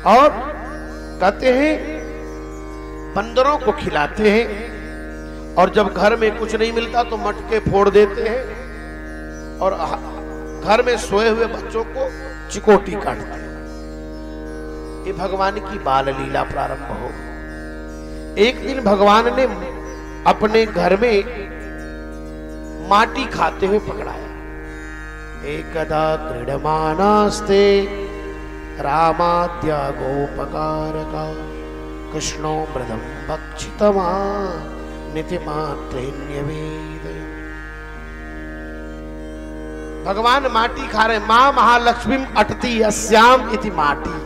और कहते हैं बंदरों को खिलाते हैं, और जब घर में कुछ नहीं मिलता तो मटके फोड़ देते हैं और घर में सोए हुए बच्चों को चिकोटी काटते हैं। ये भगवान की बाल लीला प्रारंभ हो। एक दिन भगवान ने अपने घर में माटी खाते हुए पकड़ाया। एकदा क्रीडमानास्ते रामाद्या गोपकारका कृष्णो मृदं भक्षितवान् नितिमात्रेण्यवेद। भगवान माटी खा रहे। मां महालक्ष्मीम अटति अस्याम इति माटी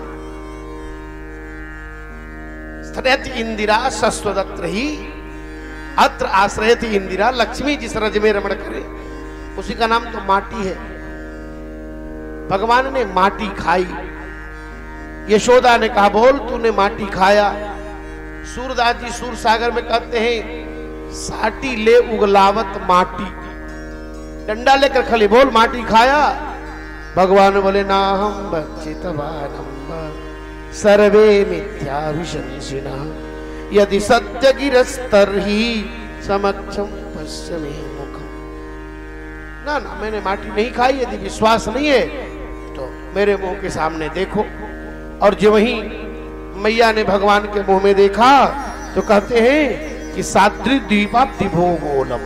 स्थयति इंदिरा सस्वदत्र ही अत्र आश्रयति इंदिरा। लक्ष्मी जिस रज में रमण करे उसी का नाम तो माटी है। भगवान ने माटी खाई। यशोदा ने कहा बोल तूने माटी खाया। सूरदास जी सूर सागर में कहते हैं साटी ले उगलावत माटी। डंडा लेकर खली बोल माटी खाया। भगवान बोले ना हम भक्षितवानम सर्वे मिथ्याभिशंसिनः यदि सत्य गिरस्तर्हि समक्षम पश्यमे मुखम। ना ना मैंने माटी नहीं खाई। यदि विश्वास नहीं है तो मेरे मुंह के सामने देखो। और जो वही मैया ने भगवान के मुंह में देखा तो कहते हैं कि साद्री द्वीपाब्धि भूगोलम।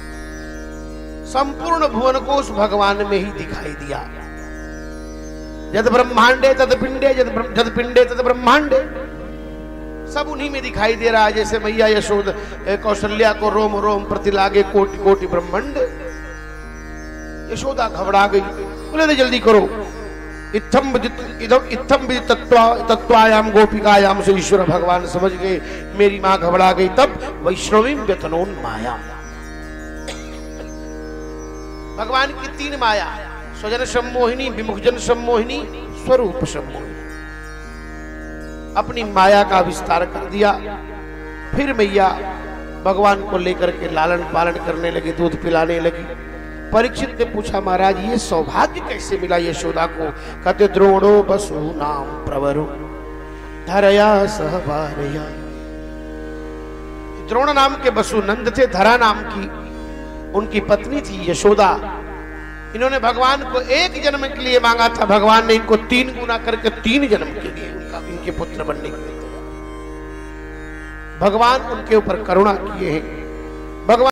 संपूर्ण भुवन को उस भगवान में ही दिखाई दिया। जद ब्रह्मांडे तद पिंडे जद पिंडे तद ब्रह्मांडे। सब उन्हीं में दिखाई दे रहा है। जैसे मैया यशोद कौशल्या को रोम रोम प्रति लागे कोटि कोटि ब्रह्मांड। यशोदा घबरा गई। बोले जल्दी करो। इत्थम तत्वायाम गोपिकायाम से ईश्वर भगवान समझ गए मेरी मां घबरा गई। तब वैष्णवीं व्यतनोन माया। भगवान की तीन माया स्वजन सम्मोहिनी विमुखजन सम्मोहिनी स्वरूप सम्मोहिनी। अपनी माया का विस्तार कर दिया। फिर मैया भगवान को लेकर के लालन पालन करने लगी, दूध पिलाने लगी। परीक्षित ने पूछा महाराज ये सौभाग्य कैसे मिला यशोदा को? कहते द्रोणो बसु नाम प्रवरो धरया सहभारया। द्रोण नाम के बसु नंद थे। धरा नाम की उनकी पत्नी थी यशोदा। इन्होंने भगवान को एक जन्म के लिए मांगा था। भगवान ने इनको 3 गुना करके 3 जन्म के लिए इनके पुत्र बनने के लिए। भगवान उनके ऊपर करुणा किए हैं। भगवान